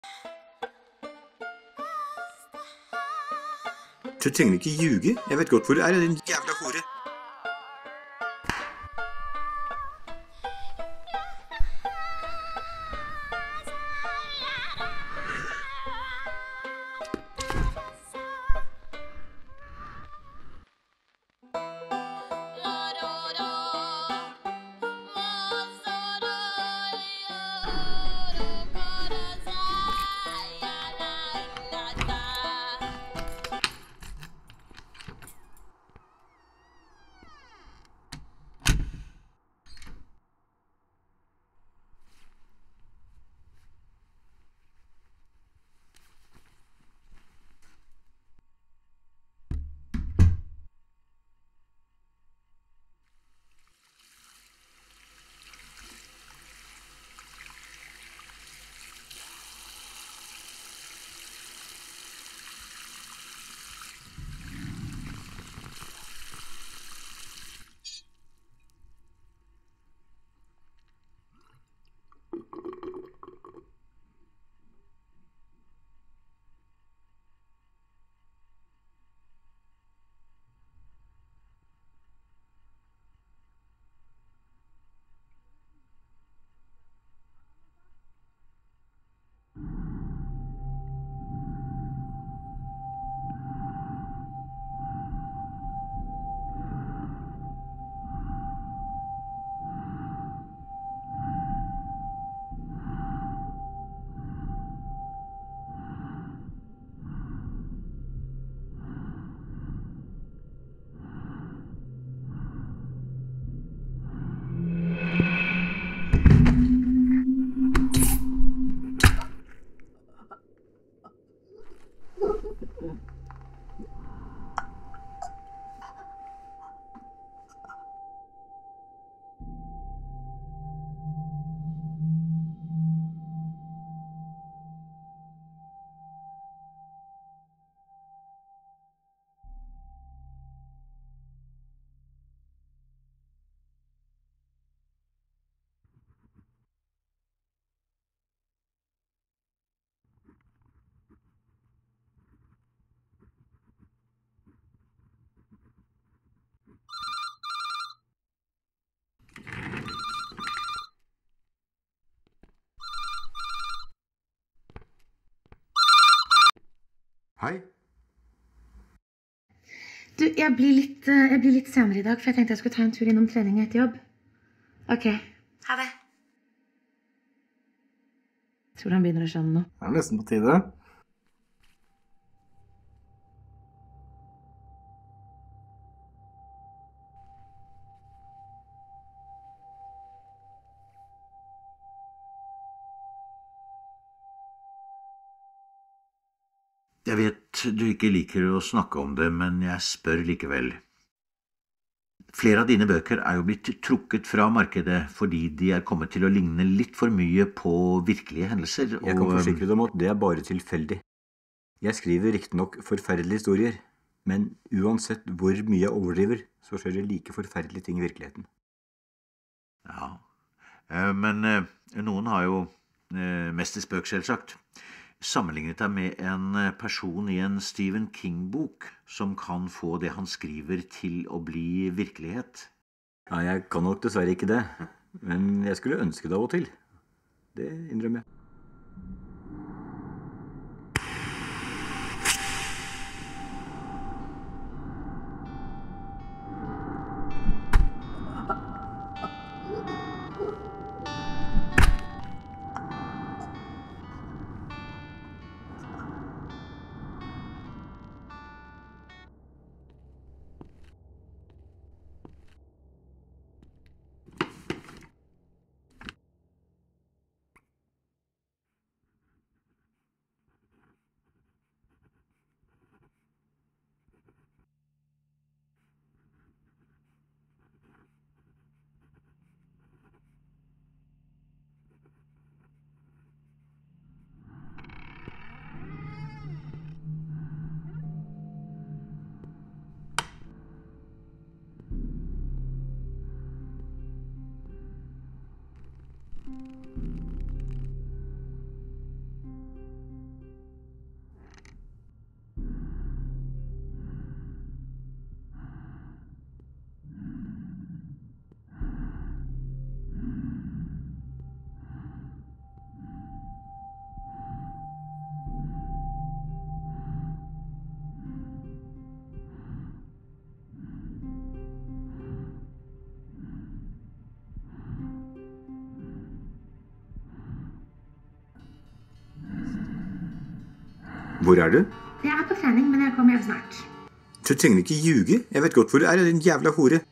Du trenger ikke ljuge. Jeg vet godt hvor du er, din jævla hore. Hei. Du, jeg blir litt senere I dag, for jeg tenkte jeg skulle ta en tur innom trening etter jobb. Ok, ha det. Tror han begynner å skjønne noe. Det nesten på tide. Jeg vet du ikke liker å snakke om det, men jeg spør likevel. Flere av dine bøker jo blitt trukket fra markedet fordi de kommet til å ligne litt for mye på virkelige hendelser. Jeg kan forsikre deg om at det bare tilfeldig. Jeg skriver riktignok forferdelige historier, men uansett hvor mye jeg overdriver, så skjer det like forferdelige ting I virkeligheten. Ja, men noen har jo mest I spøk selvsagt. Sammenlignet deg med en person I en Stephen King-bok som kan få det han skriver til å bli virkelighet. Ja, jeg kan nok dessverre ikke det, men jeg skulle ønske det av og til. Det innrømmer jeg. Hvor er du? Jeg er på trening, men jeg kommer hjem snart. Du trenger ikke ljuge. Jeg vet godt hvor du er, din jævla hore.